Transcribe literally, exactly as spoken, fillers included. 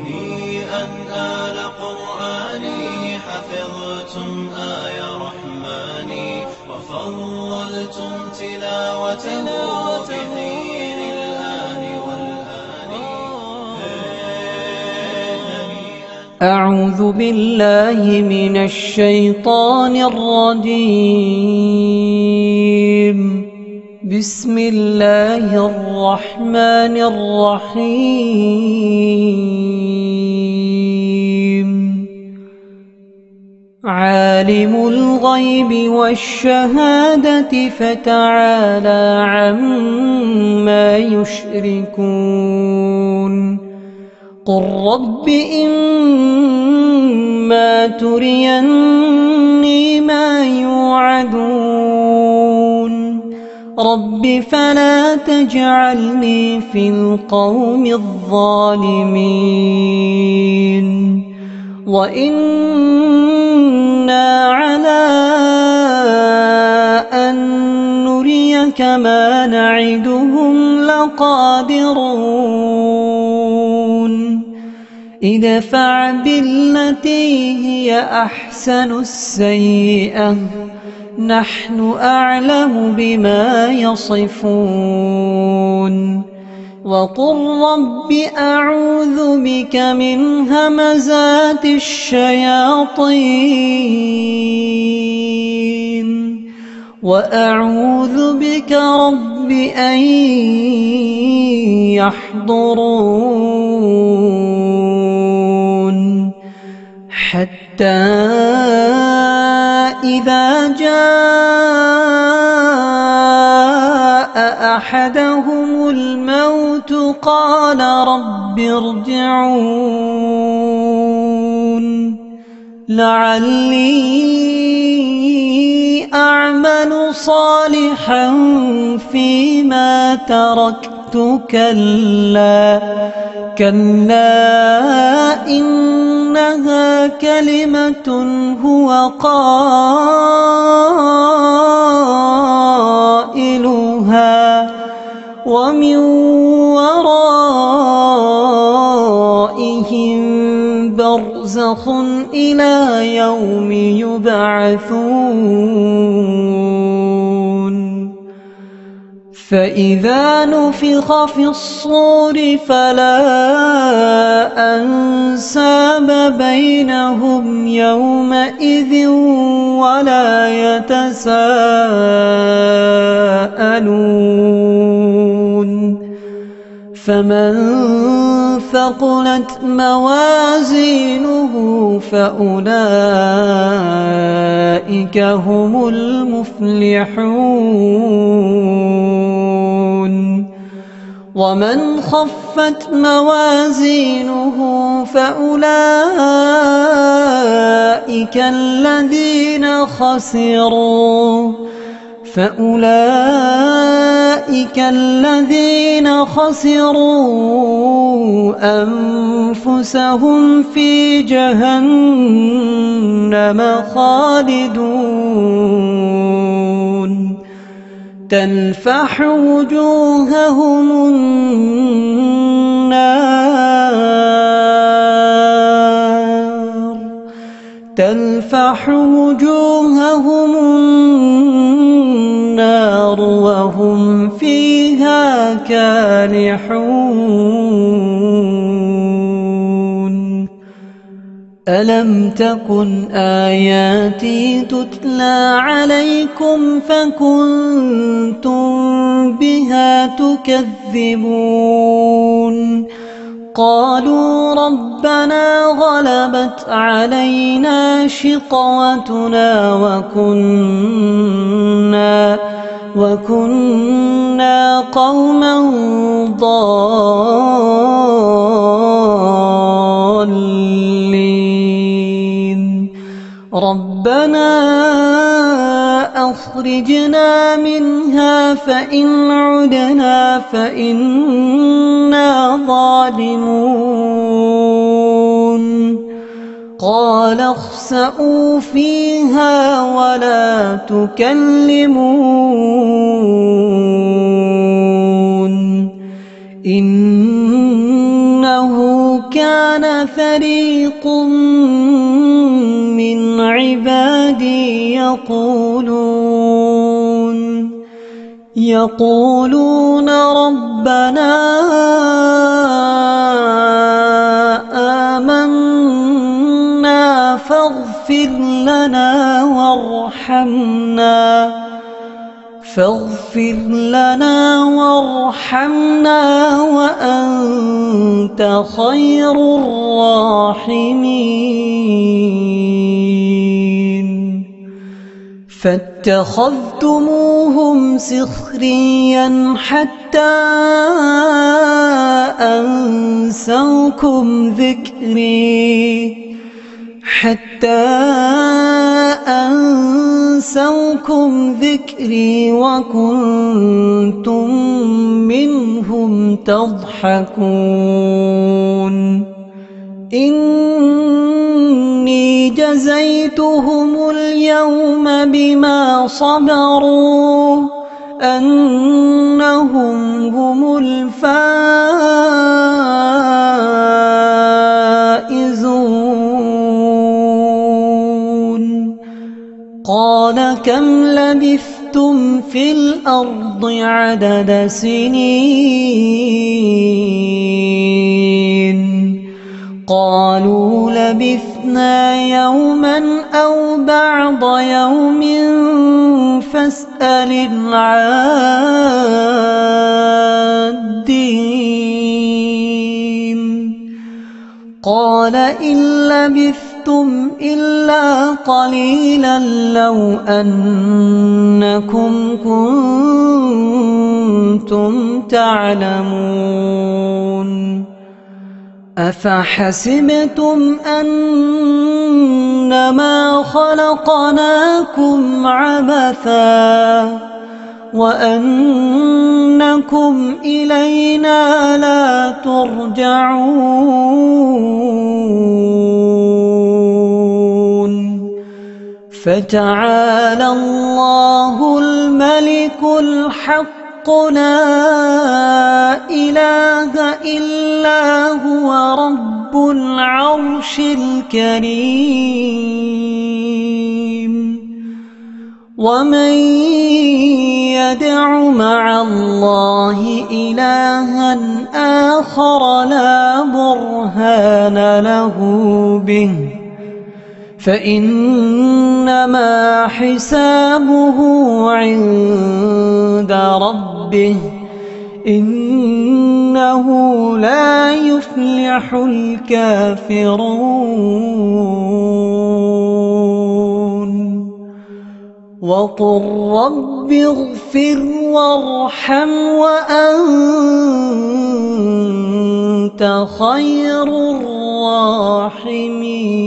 هنيئا آل قرآني حفظتم آي رحماني وفضلتم تلاوته بحين الآن والآن. أعوذ بالله من الشيطان الرجيم. بسم الله الرحمن الرحيم. عالم الغيب والشهادة فتعالى عما يشركون. قل رب إما تريني ما يوعدون رب فلا تجعلني في القوم الظالمين وإنا على أن نريك ما نعدهم لقادرون. ادفع بالتي هي أحسن السيئة نحن أعلم بما يصفون. وقل رب أعوذ بك من همزات الشياطين وأعوذ بك رب أن يحضرون. حتى إذا جاء أحدهم الموت قال رب ارجعون لعلي أعمل صالحا فيما تركت كلا كلا إنها كلمة هو قائلها ومن ورائهم برزخ إلى يوم يبعثون. فإذا نفخ في الصور فلا أنساب بينهم يومئذ ولا يتساءلون. فمن ثقلت موازينه فأولئك هم المفلحون. ومن خفت موازينه فأولئك الذين خسروا فأولئك الذين خسروا أنفسهم في جهنم خالدون. تلفح وجوههم النار تلفح وجوههم النار وهم فيها كالحون. ألم تكن آياتي تتلى عليكم فكنتم بها تكذبون. قالوا ربنا غلبت علينا شقوتنا وكنا وكنا قوما ضالين. ربنا أخرجنا منها فإن عدنا فإنا ظالمون. قال اخسئوا فيها ولا تكلمون إنه كان كان فريق من عبادي يقولون يقولون ربنا آمنا فاغفر لنا وارحمنا فاغفر لنا وارحمنا وأنت خير الراحمين فاتخذتموهم سخريا حتى أنسوكم ذكري حتى أنسوكم ذكري وكنتم منهم تضحكون إني جزيتهم اليوم بما صبروا أنهم هم الفائزون قال كم لبثتم في الأرض عدد سنين قالوا لبثنا يوما أو بعض يوم فاسأل العادين قال إن لبثتم إلا قليلا لو أنكم كنتم تعلمون أفحسبتم أنما خلقناكم عبثا وأنكم إلينا لا ترجعون فتعالى الله الملك الحق لا إله إلا هو رب العرش الكريم ومن يدع مع الله إلها آخر لا برهان له به فإنما حسابه عند ربه إنه لا يفلح الكافرون وقل رب اغفر وارحم وأنت خير الراحمين